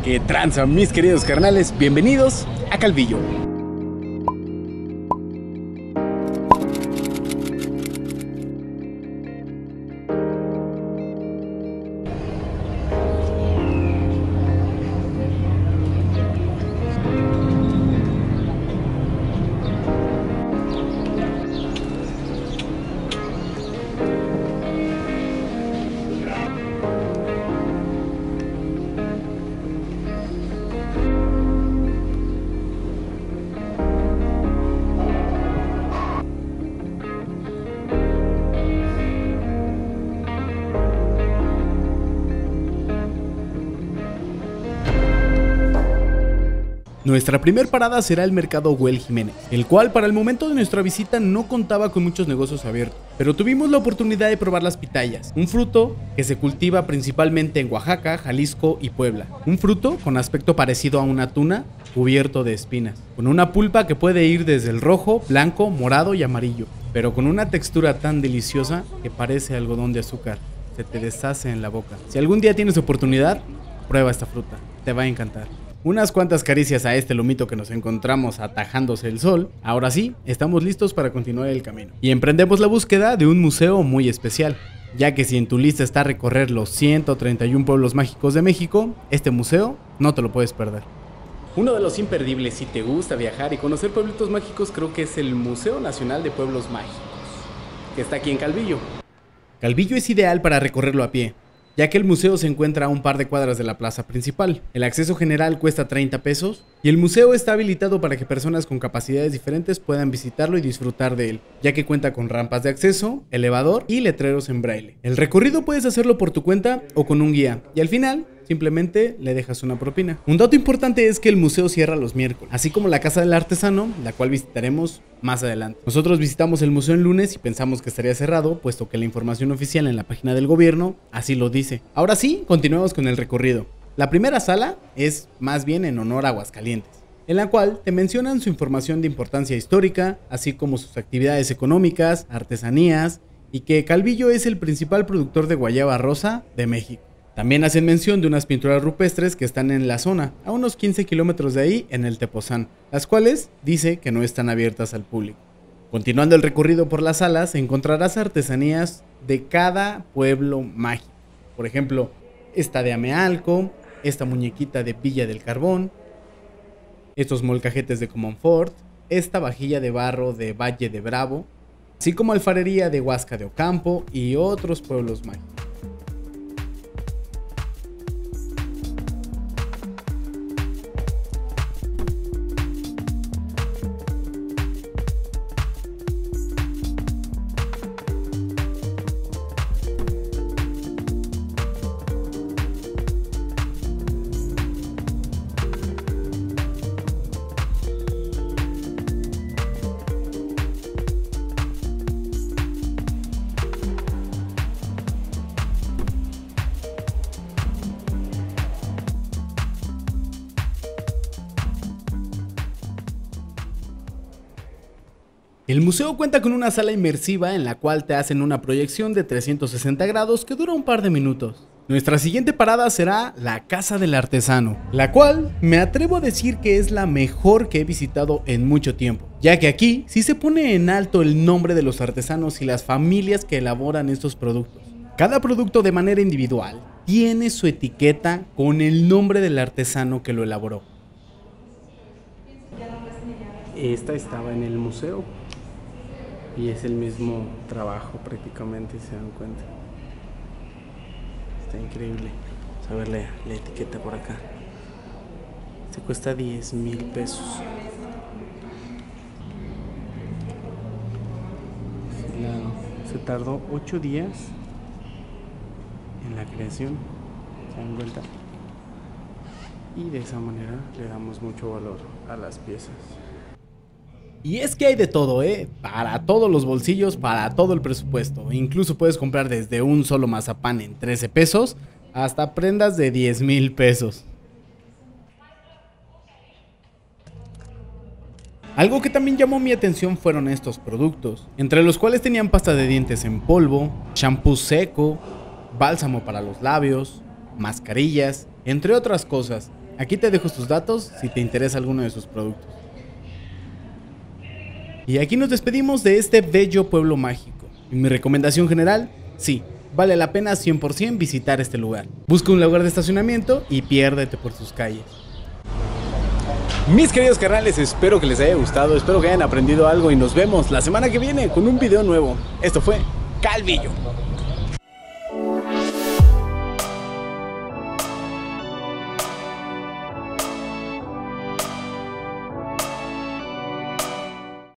¿Qué tranza, mis queridos carnales? Bienvenidos a Calvillo. Nuestra primer parada será el mercado Güell Jiménez, el cual para el momento de nuestra visita no contaba con muchos negocios abiertos, pero tuvimos la oportunidad de probar las pitayas, un fruto que se cultiva principalmente en Oaxaca, Jalisco y Puebla. Un fruto con aspecto parecido a una tuna cubierto de espinas, con una pulpa que puede ir desde el rojo, blanco, morado y amarillo, pero con una textura tan deliciosa que parece algodón de azúcar, se te deshace en la boca. Si algún día tienes oportunidad, prueba esta fruta, te va a encantar. Unas cuantas caricias a este lomito que nos encontramos atajándose el sol. Ahora sí, estamos listos para continuar el camino. Y emprendemos la búsqueda de un museo muy especial, ya que si en tu lista está recorrer los 131 pueblos mágicos de México, este museo no te lo puedes perder. Uno de los imperdibles si te gusta viajar y conocer pueblitos mágicos creo que es el Museo Nacional de Pueblos Mágicos, que está aquí en Calvillo. Calvillo es ideal para recorrerlo a pie, ya que el museo se encuentra a un par de cuadras de la plaza principal. El acceso general cuesta 30 pesos y el museo está habilitado para que personas con capacidades diferentes puedan visitarlo y disfrutar de él, ya que cuenta con rampas de acceso, elevador y letreros en braille. El recorrido puedes hacerlo por tu cuenta o con un guía y al final simplemente le dejas una propina. Un dato importante es que el museo cierra los miércoles, así como la Casa del Artesano, la cual visitaremos más adelante. Nosotros visitamos el museo el lunes y pensamos que estaría cerrado, puesto que la información oficial en la página del gobierno así lo dice. Ahora sí, continuemos con el recorrido. La primera sala es más bien en honor a Aguascalientes, en la cual te mencionan su información de importancia histórica, así como sus actividades económicas, artesanías, y que Calvillo es el principal productor de guayaba rosa de México. También hacen mención de unas pinturas rupestres que están en la zona, a unos 15 kilómetros de ahí en el Tepozán, las cuales dice que no están abiertas al público. Continuando el recorrido por las salas, encontrarás artesanías de cada pueblo mágico. Por ejemplo, esta de Amealco, esta muñequita de Villa del Carbón, estos molcajetes de Comonfort, esta vajilla de barro de Valle de Bravo, así como alfarería de Huasca de Ocampo y otros pueblos mágicos. El museo cuenta con una sala inmersiva en la cual te hacen una proyección de 360 grados que dura un par de minutos. Nuestra siguiente parada será la Casa del Artesano, la cual me atrevo a decir que es la mejor que he visitado en mucho tiempo, ya que aquí sí se pone en alto el nombre de los artesanos y las familias que elaboran estos productos. Cada producto de manera individual tiene su etiqueta con el nombre del artesano que lo elaboró. Esta estaba en el museo y es el mismo trabajo prácticamente, si se dan cuenta. Está increíble. Vamos a ver la etiqueta por acá. Este cuesta 10,000 pesos. Se tardó 8 días en la creación, se dan cuenta. Y de esa manera le damos mucho valor a las piezas. Y es que hay de todo, para todos los bolsillos, para todo el presupuesto. Incluso puedes comprar desde un solo mazapán en 13 pesos hasta prendas de 10,000 pesos. Algo que también llamó mi atención fueron estos productos, entre los cuales tenían pasta de dientes en polvo, champú seco, bálsamo para los labios, mascarillas, entre otras cosas. Aquí te dejo sus datos si te interesa alguno de sus productos. Y aquí nos despedimos de este bello pueblo mágico. Y mi recomendación general, sí, vale la pena 100% visitar este lugar. Busca un lugar de estacionamiento y piérdete por sus calles. Mis queridos carnales, espero que les haya gustado, espero que hayan aprendido algo y nos vemos la semana que viene con un video nuevo. Esto fue Calvillo.